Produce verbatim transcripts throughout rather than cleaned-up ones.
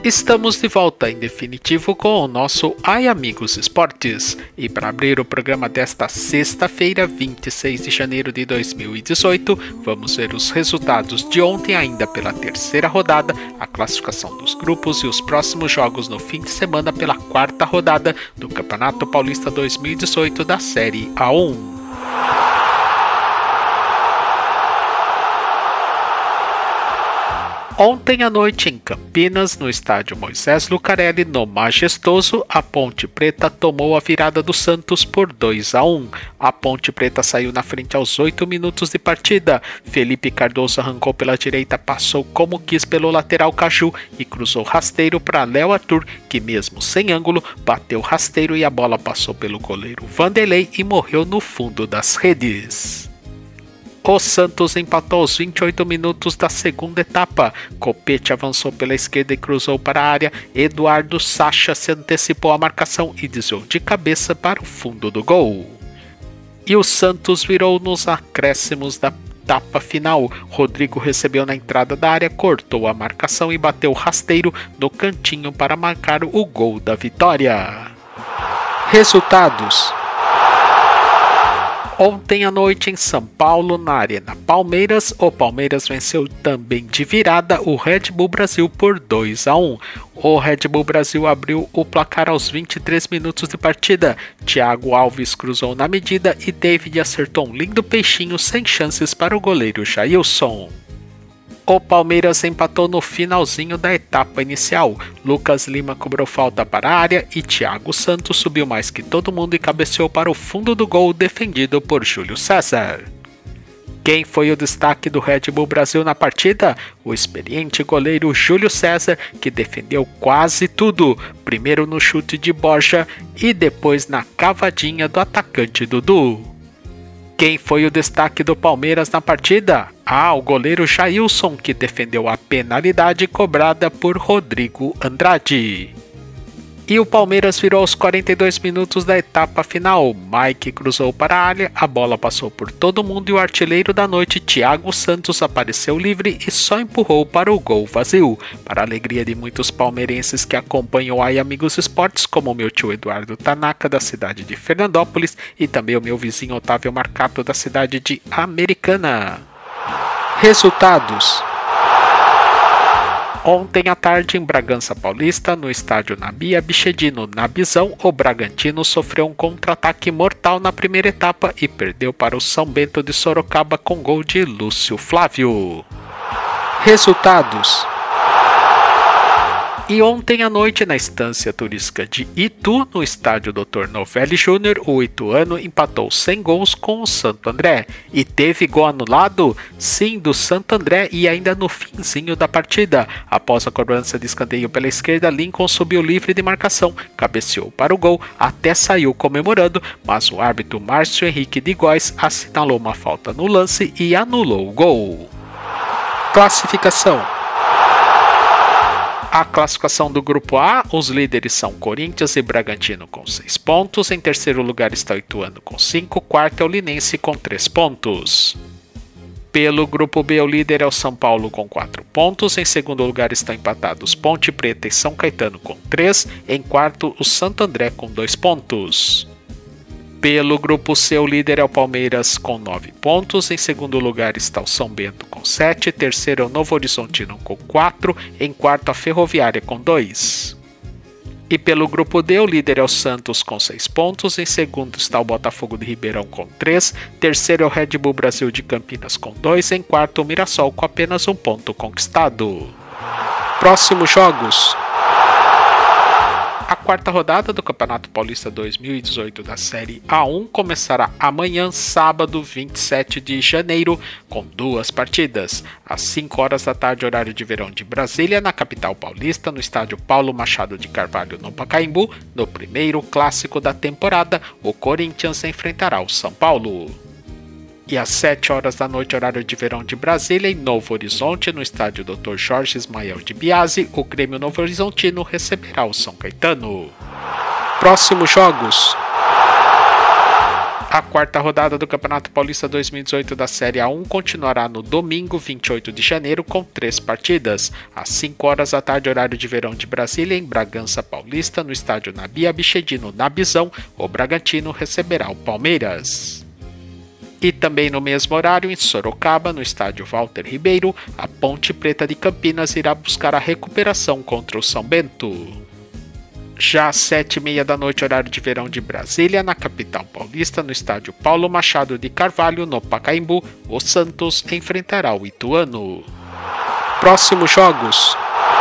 Estamos de volta em definitivo com o nosso Ai Amigos Esportes e para abrir o programa desta sexta-feira, vinte e seis de janeiro de dois mil e dezoito, vamos ver os resultados de ontem ainda pela terceira rodada, a classificação dos grupos e os próximos jogos no fim de semana pela quarta rodada do Campeonato Paulista dois mil e dezoito da Série A um. Ontem à noite em Campinas, no estádio Moisés Lucarelli, no Majestoso, a Ponte Preta tomou a virada do Santos por dois a um. A Ponte Preta saiu na frente aos oito minutos de partida. Felipe Cardoso arrancou pela direita, passou como quis pelo lateral Caju e cruzou rasteiro para Léo Arthur, que mesmo sem ângulo, bateu rasteiro e a bola passou pelo goleiro Vanderlei e morreu no fundo das redes. O Santos empatou aos vinte e oito minutos da segunda etapa. Copete avançou pela esquerda e cruzou para a área. Eduardo Sacha se antecipou à marcação e desviou de cabeça para o fundo do gol. E o Santos virou nos acréscimos da etapa final. Rodrigo recebeu na entrada da área, cortou a marcação e bateu rasteiro no cantinho para marcar o gol da vitória. Resultados: ontem à noite em São Paulo, na Arena Palmeiras, o Palmeiras venceu também de virada o Red Bull Brasil por dois a um. O Red Bull Brasil abriu o placar aos vinte e três minutos de partida. Thiago Alves cruzou na medida e David acertou um lindo peixinho sem chances para o goleiro Jailson. O Palmeiras empatou no finalzinho da etapa inicial. Lucas Lima cobrou falta para a área e Thiago Santos subiu mais que todo mundo e cabeceou para o fundo do gol defendido por Júlio César. Quem foi o destaque do Red Bull Brasil na partida? O experiente goleiro Júlio César, que defendeu quase tudo, primeiro no chute de Borja e depois na cavadinha do atacante Dudu. Quem foi o destaque do Palmeiras na partida? Ah, o goleiro Jailson, que defendeu a penalidade cobrada por Rodrigo Andrade. E o Palmeiras virou aos quarenta e dois minutos da etapa final. Mike cruzou para a área, a bola passou por todo mundo e o artilheiro da noite, Thiago Santos, apareceu livre e só empurrou para o gol vazio. Para a alegria de muitos palmeirenses que acompanham o Ai Amigos Esportes, como o meu tio Eduardo Tanaka, da cidade de Fernandópolis, e também o meu vizinho Otávio Marcato, da cidade de Americana. Resultados: ontem à tarde em Bragança Paulista, no estádio Nabi Abichedino Nabizão, o Bragantino sofreu um contra-ataque mortal na primeira etapa e perdeu para o São Bento de Sorocaba com gol de Lúcio Flávio. Resultados: e ontem à noite na estância turística de Itu, no estádio doutor Novelli Júnior, o ituano empatou sem gols com o Santo André. E teve gol anulado? Sim, do Santo André, e ainda no finzinho da partida. Após a cobrança de escanteio pela esquerda, Lincoln subiu livre de marcação, cabeceou para o gol, até saiu comemorando, mas o árbitro Márcio Henrique de Góes assinalou uma falta no lance e anulou o gol. Classificação: a classificação do Grupo A, os líderes são Corinthians e Bragantino com seis pontos, em terceiro lugar está o Ituano com cinco, quarto é o Linense com três pontos. Pelo Grupo B, o líder é o São Paulo com quatro pontos, em segundo lugar estão empatados Ponte Preta e São Caetano com três, em quarto o Santo André com dois pontos. Pelo Grupo C, o líder é o Palmeiras com nove pontos, em segundo lugar está o São Bento com sete, terceiro é o Novo Horizontino com quatro, em quarto a Ferroviária com dois. E pelo Grupo D, o líder é o Santos com seis pontos, em segundo está o Botafogo de Ribeirão com três, terceiro é o Red Bull Brasil de Campinas com dois, em quarto o Mirassol com apenas um ponto conquistado. Próximos jogos: a quarta rodada do Campeonato Paulista dois mil e dezoito da Série A um começará amanhã, sábado, vinte e sete de janeiro, com duas partidas. Às cinco horas da tarde, horário de verão de Brasília, na capital paulista, no estádio Paulo Machado de Carvalho, no Pacaembu, no primeiro clássico da temporada, o Corinthians enfrentará o São Paulo. E às sete horas da noite, horário de verão de Brasília, em Novo Horizonte, no estádio doutor Jorge Ismael de Biasi, o Grêmio Novo Horizontino receberá o São Caetano. Próximos jogos: A quarta rodada do Campeonato Paulista dois mil e dezoito da Série A um continuará no domingo, vinte e oito de janeiro, com três partidas. Às cinco horas da tarde, horário de verão de Brasília, em Bragança Paulista, no estádio Nabi Abichedino Nabizão, o Bragantino receberá o Palmeiras. E também no mesmo horário, em Sorocaba, no estádio Walter Ribeiro, a Ponte Preta de Campinas irá buscar a recuperação contra o São Bento. Já às sete e meia da noite, horário de verão de Brasília, na capital paulista, no estádio Paulo Machado de Carvalho, no Pacaembu, o Santos enfrentará o Ituano. Próximos jogos.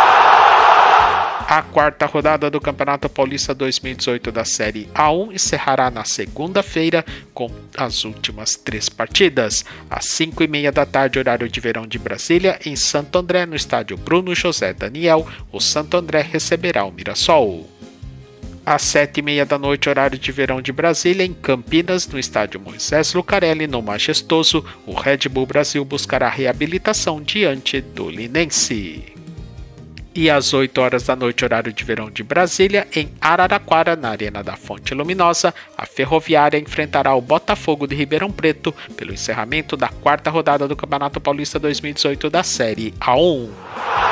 A quarta rodada do Campeonato Paulista dois mil e dezoito da Série A um encerrará na segunda-feira com as últimas três partidas. Às cinco e meia da tarde, horário de verão de Brasília, em Santo André, no estádio Bruno José Daniel, o Santo André receberá o Mirassol. Às sete e meia da noite, horário de verão de Brasília, em Campinas, no estádio Moisés Lucarelli, no Majestoso, o Red Bull Brasil buscará reabilitação diante do Linense. E às oito horas da noite, horário de verão de Brasília, em Araraquara, na Arena da Fonte Luminosa, a Ferroviária enfrentará o Botafogo de Ribeirão Preto pelo encerramento da quarta rodada do Campeonato Paulista dois mil e dezoito da Série A um.